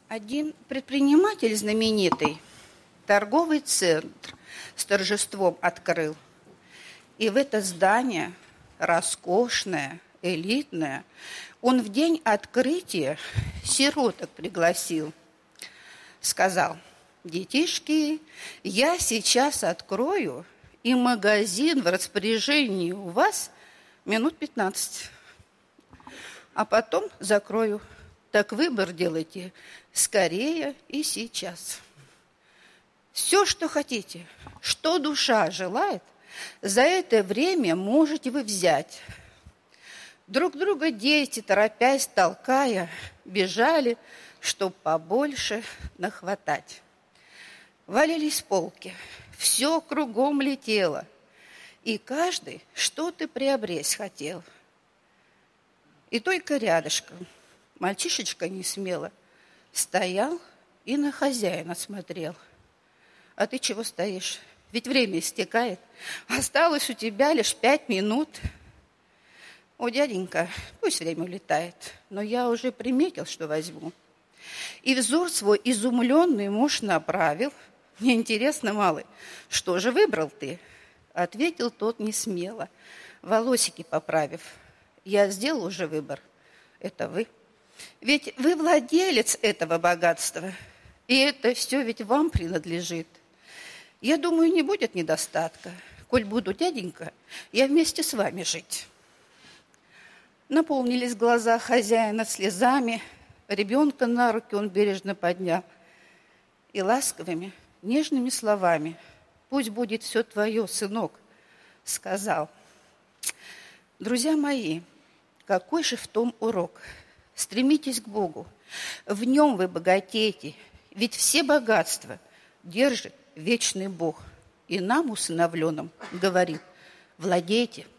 Один предприниматель знаменитый торговый центр с торжеством открыл. И в это здание, роскошное, элитное, он в день открытия сироток пригласил. Сказал: детишки, я сейчас открою, и магазин в распоряжении у вас минут 15. А потом закрою. Так выбор делайте скорее и сейчас. Все, что хотите, что душа желает, за это время можете вы взять. Друг друга дети, торопясь, толкая, бежали, чтоб побольше нахватать. Валились полки, все кругом летело, и каждый что-то приобресть хотел. И только рядышком мальчишечка несмело стоял и на хозяина смотрел. А ты чего стоишь? Ведь время истекает. Осталось у тебя лишь 5 минут. О, дяденька, пусть время улетает, но я уже приметил, что возьму. И взор свой изумленный муж направил. Мне интересно, малый, что же выбрал ты? Ответил тот несмело, волосики поправив. Я сделал уже выбор. Это вы. Ведь вы владелец этого богатства, и это все ведь вам принадлежит. Я думаю, не будет недостатка. Коль буду, дяденька, я вместе с вами жить. Наполнились глаза хозяина слезами, ребенка на руки он бережно поднял и ласковыми, нежными словами: «Пусть будет все твое, сынок», сказал. Друзья мои, какой же в том урок? Стремитесь к Богу, в Нем вы богатеете, ведь все богатства держит вечный Бог. И нам, усыновленным, говорит: владейте.